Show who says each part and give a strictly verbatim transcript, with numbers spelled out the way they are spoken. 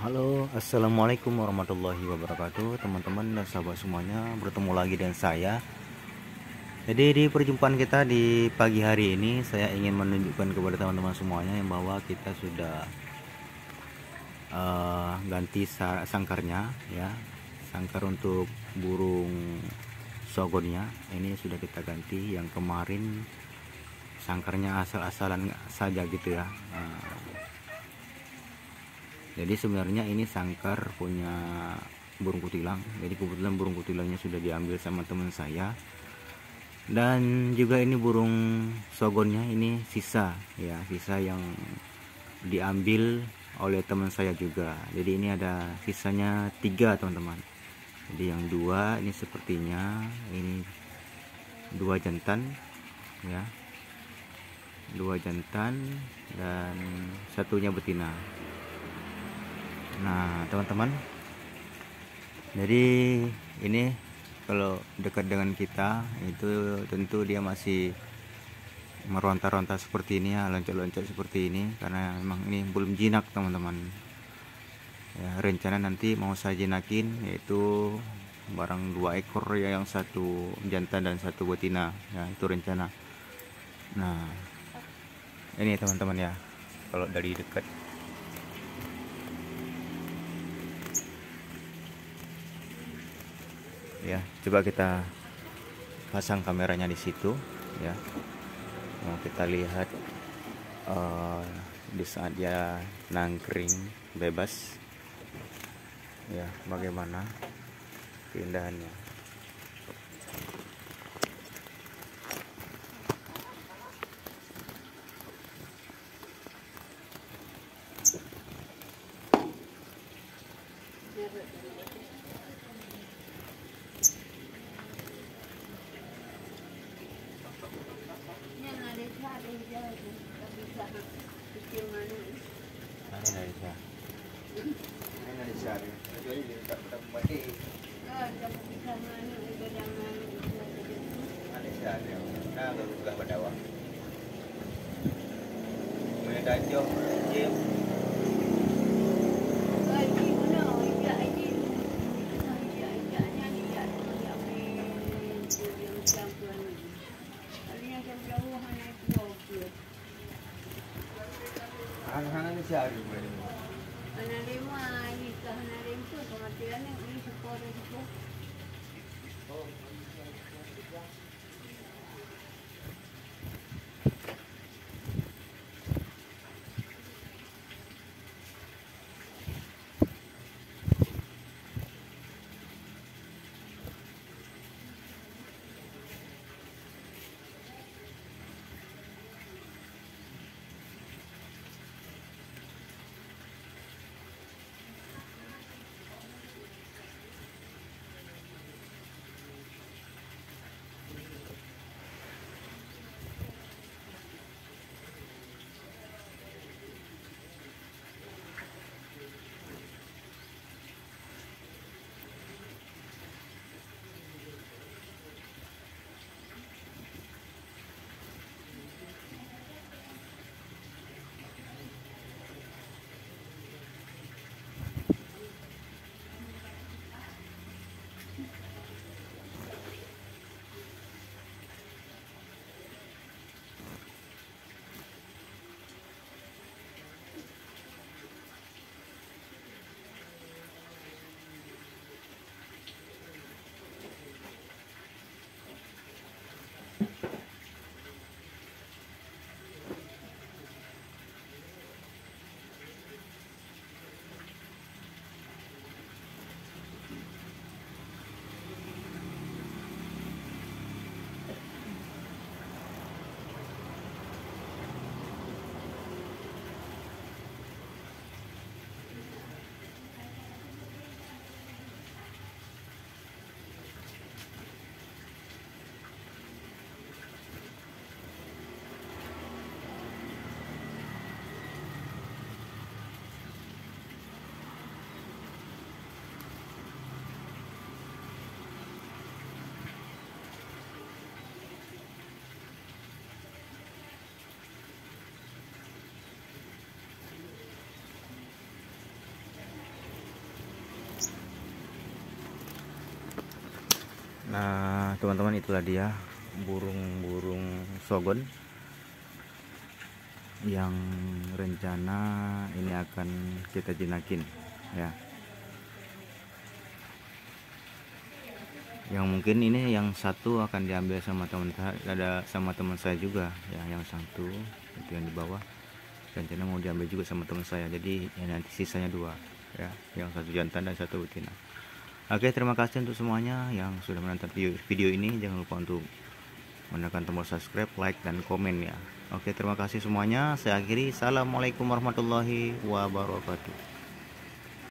Speaker 1: Halo, assalamualaikum warahmatullahi wabarakatuh, teman-teman dan sahabat semuanya. Bertemu lagi dengan saya. Jadi di perjumpaan kita di pagi hari ini, saya ingin menunjukkan kepada teman-teman semuanya yang bahwa kita sudah uh, ganti sangkarnya, ya, sangkar untuk burung sogonnya. Ini sudah kita ganti. Yang kemarin sangkarnya asal-asalan saja gitu ya. Uh, Jadi sebenarnya ini sangkar punya burung kutilang. Jadi kebetulan burung kutilangnya sudah diambil sama teman saya. Dan juga ini burung sogonnya ini sisa ya, sisa yang diambil oleh teman saya juga. Jadi ini ada sisanya tiga teman-teman. Jadi yang dua ini sepertinya ini dua jantan ya, dua jantan dan satunya betina. Nah teman-teman, jadi ini kalau dekat dengan kita itu tentu dia masih meronta-ronta seperti ini ya, loncat-loncat seperti ini karena memang ini belum jinak teman-teman ya. Rencana nanti mau saya jinakin yaitu barang dua ekor ya, yang satu jantan dan satu betina ya, itu rencana. Nah ini teman-teman ya, kalau dari dekat ya, coba kita pasang kameranya di situ ya. Mau kita lihat uh, di saat dia nangkring bebas ya, bagaimana keindahannya. Hang-hangan ni siya rin.
Speaker 2: Anali mo ay kahanalin ko pamatian ng isip ko rin ko.
Speaker 1: Nah teman-teman, itulah dia burung-burung sogon yang rencana ini akan kita jinakin ya. Yang mungkin ini yang satu akan diambil sama teman saya, ada sama teman saya juga ya. Yang satu itu yang di bawah rencana mau diambil juga sama teman saya, jadi ya nanti sisanya dua ya, yang satu jantan dan satu betina. Oke, terima kasih untuk semuanya yang sudah menonton video, video ini. Jangan lupa untuk menekan tombol subscribe, like, dan komen ya. Oke, terima kasih semuanya. Saya akhiri. Assalamualaikum warahmatullahi wabarakatuh.